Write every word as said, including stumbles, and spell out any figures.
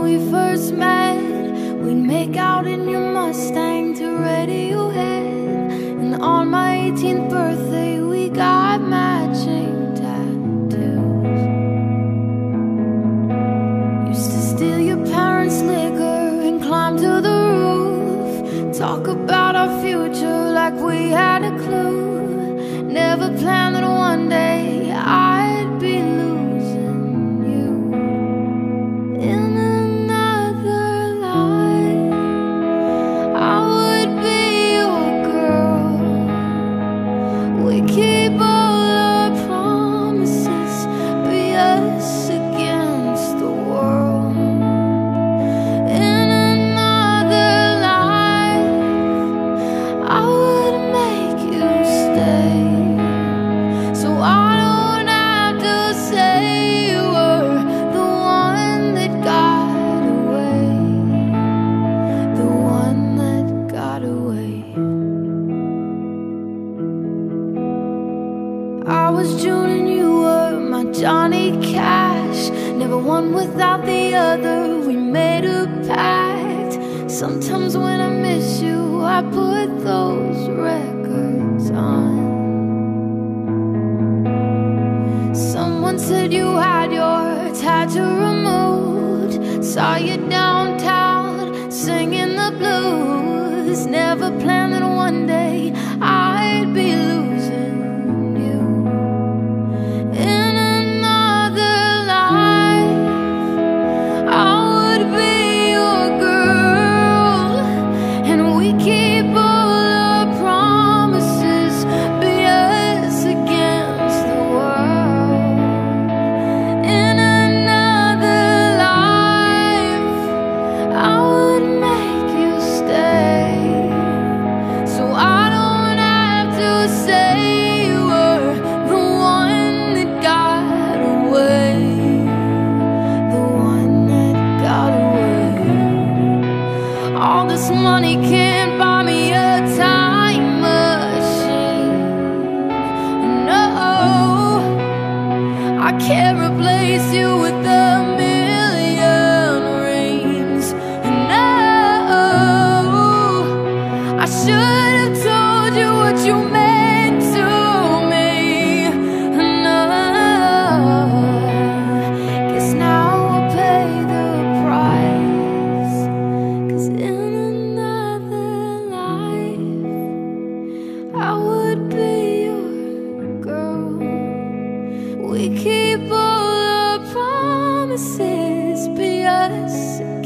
we first met, we'd make out in your Mustang to Radiohead. And on my eighteenth birthday we got matching tattoos. Used to steal your parents' liquor and climb to the roof, talk about our future like we had a clue. Never planned that one day I'd be losing you. In another life I would be your girl. We keep all our promises, be us against the world. In another life I would make you stay, so I don't have to say you were the one that got away, the one that got away. I was June and you were my Johnny Cash, never one without the other, we made a pact. Sometimes when I miss you I put those records on. Someone said you had your tattoo removed, saw you downtown singing the blues. Never planned that one day I'd be losing you. In another life I would be your girl, and we keep all our promises, be us against the world. In another life I would make you stay, so I don't have to say you were the one that got away, the one that got away. All this money can't buy me a time machine. No, I can't replace you with a million rings. No, I should have told you what you meant to me. No, guess now I'll pay the price, 'cause in another life I would be your girl. We keep all our promises, be us